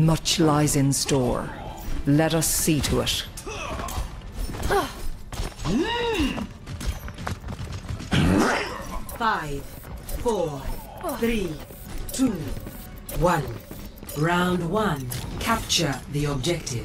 Much lies in store. Let us see to it. Five, four, three, two, one. Round one. Capture the objective.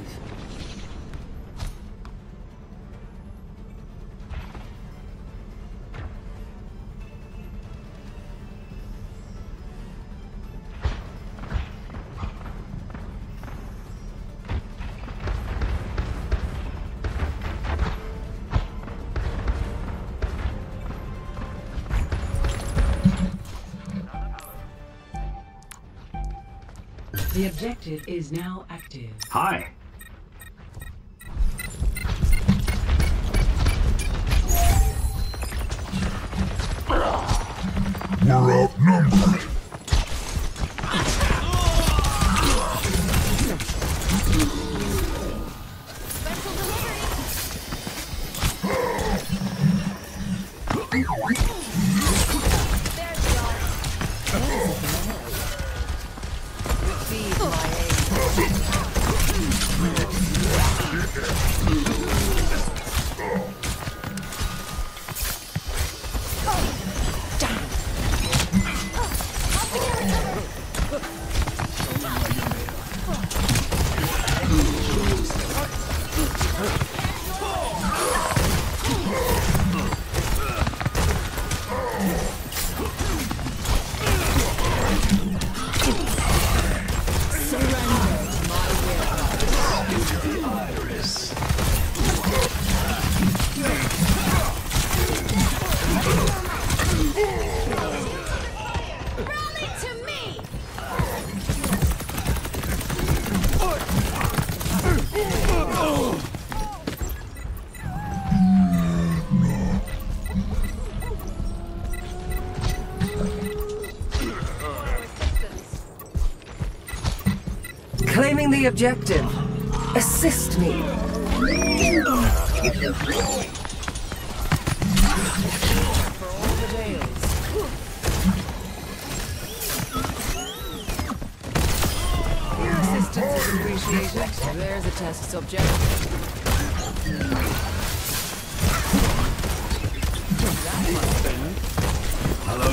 The objective is now active. Hi. We're outnumbered. Claiming the objective. Assist me. For all the days. Your assistance is appreciated. There's a test subject. Hello.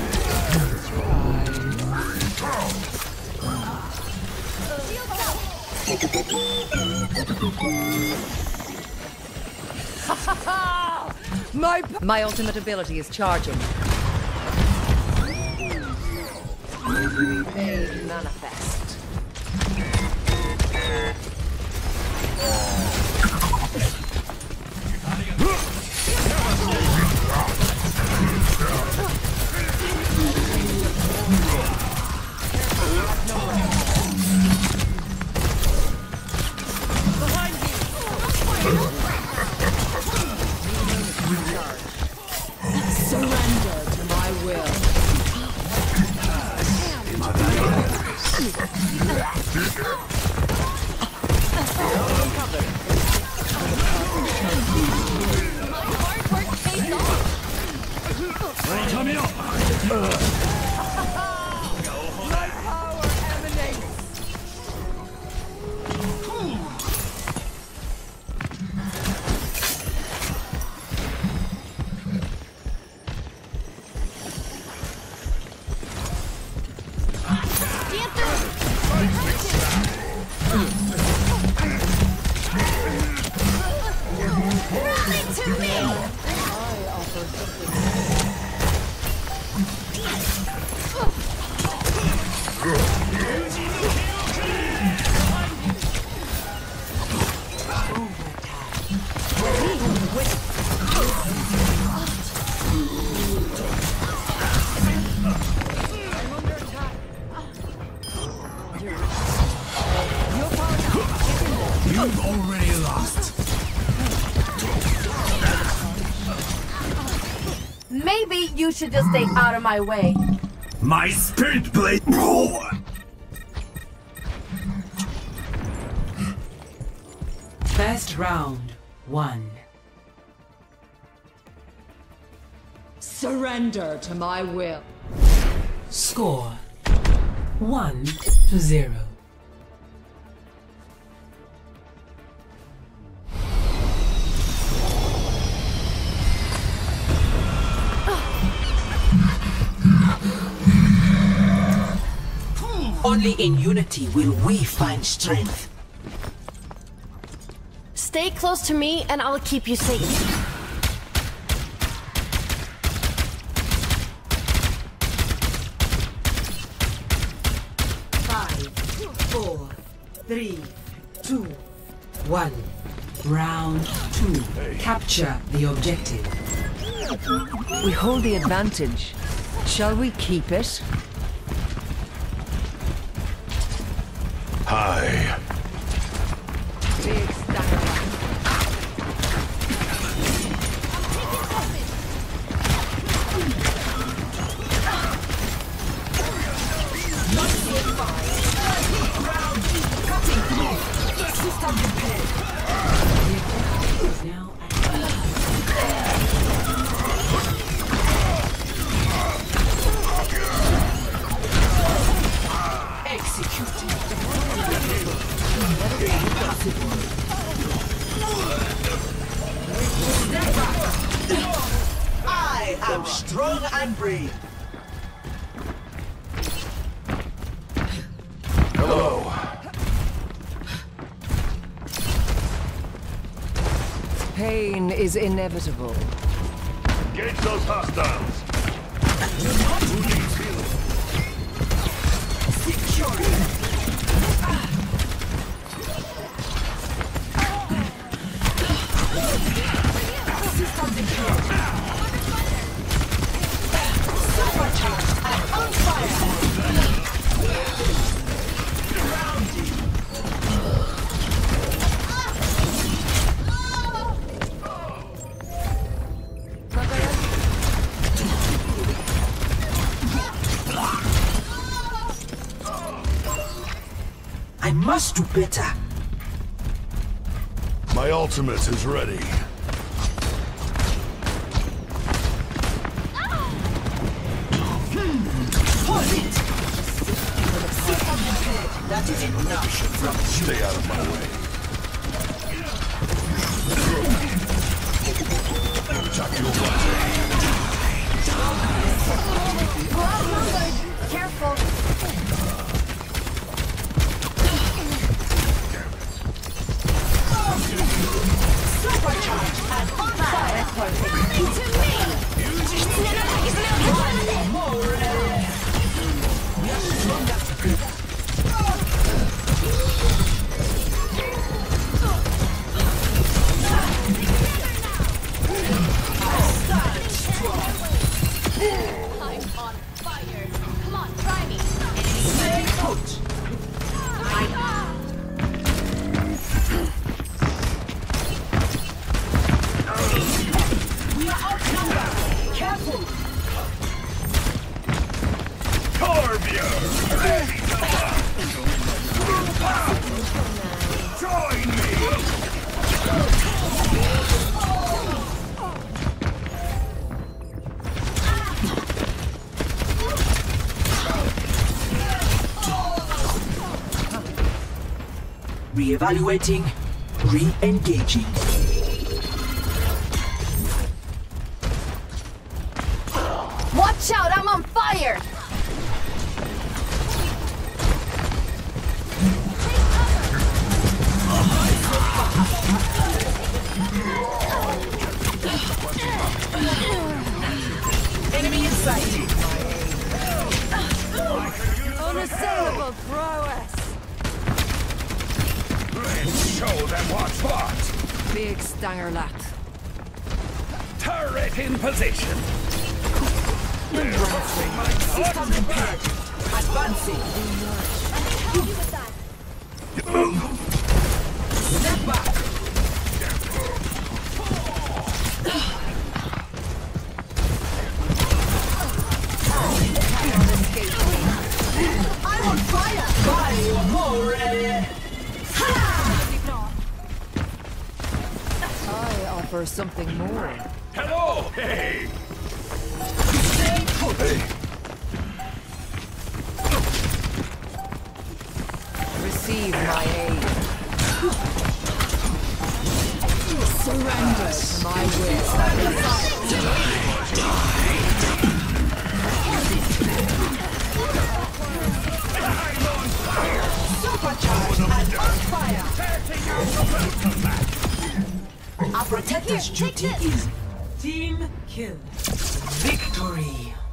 My ultimate ability is charging. Pain manifest. Surrender to my will. My power emanates. You've already lost. Maybe you should just stay out of my way. My spirit blade. First round, one. Surrender to my will. Score 1-0. Only in unity will we find strength. Stay close to me and I'll keep you safe. 5, 4, 3, 2, 1. Round 2. Capture the objective. We hold the advantage. Shall we keep it? Hi. Big stacker. Is now active. I am strong and brave. Hello. Pain is inevitable. Engage those hostiles. Who needs healing? I must do better. My ultimate is ready. Hold it! That is enough. Stay out of my way. Careful. I'm on fire. Come on, try me. Stay put. We are outnumbered. Careful. Corvia! Ready to rock! Join me! Re-evaluating, re-engaging. Watch out, I'm on fire! Enemy in sight. Unassailable prowess. Let's show them what's what! Big stanger lat. Turret in position. System repaired. Advancing. Step back. I'm on fire. Fire more. I offer something more. Hello! Hey! Stay put. Receive my aid. Surrender to my will. I'm on Our protector's Here, take duty this. is team kill. Victory.